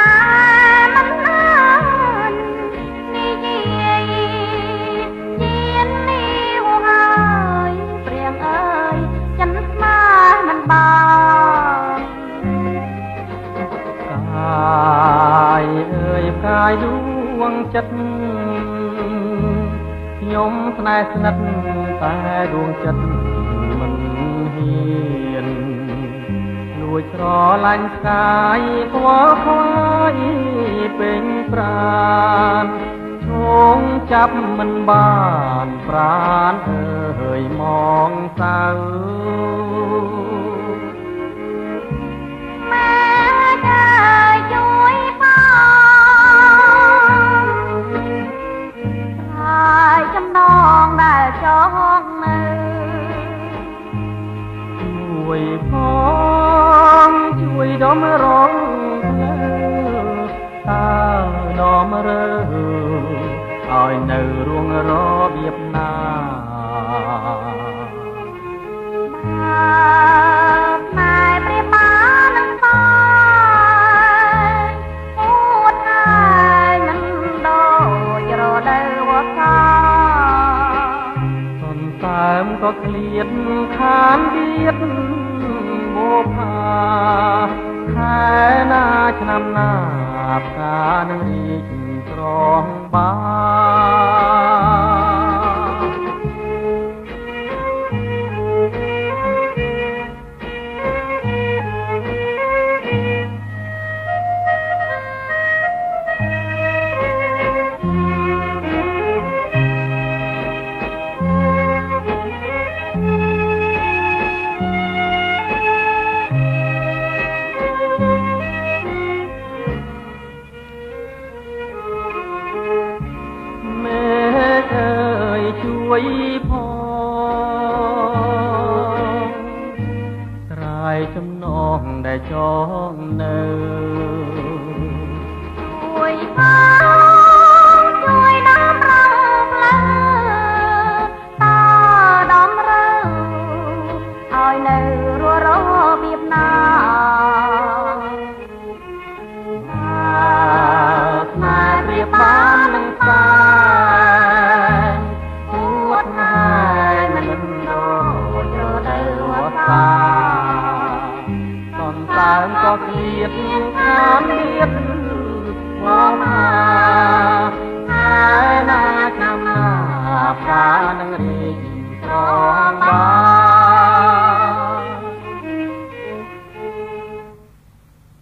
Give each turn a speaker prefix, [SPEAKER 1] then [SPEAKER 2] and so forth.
[SPEAKER 1] มันนานนี่ยีจีนนี่หัวหายเปรียงเอ้ยฉันมามันบาง
[SPEAKER 2] กายเอ้ยกายดวงจิตยมស្នេហ៍ស្និទ្ធតែដួងចិត្តមិនហ៊ានលួចស្រឡាញ់ស្កាយខ្វល់ខ្វាយពេញប្រាណឈោងចាប់មិនបានប្រាណអើយมองសៅ
[SPEAKER 1] ចំណងដែលចងនៅ
[SPEAKER 2] ជួយផងជួយដមរងផ្លូវតើដមរើឲ្យនៅរួងរបៀបណា
[SPEAKER 1] ខ្មែរព្រាបាននឹងបាយពួតហើយមិនដូចរដូវវស្សា
[SPEAKER 2] តែមក៏ឃ្លៀតខានទៀតបូផាខែណាឆ្នាំណាផ្កានឹងរីកស្រស់ជួយផងត្រាយចំណងដែលចងនៅ
[SPEAKER 1] ជួយផងជួយដំរងផ្លូវតើដំរើឲ្យនៅរស់របៀបណា
[SPEAKER 2] ស្នេហ៍ព្រាបាននឹងសាក៏ឃ្លៀតខានទៀតមកថាហើយណាឆ្នាំណាផ្កានឹងរីក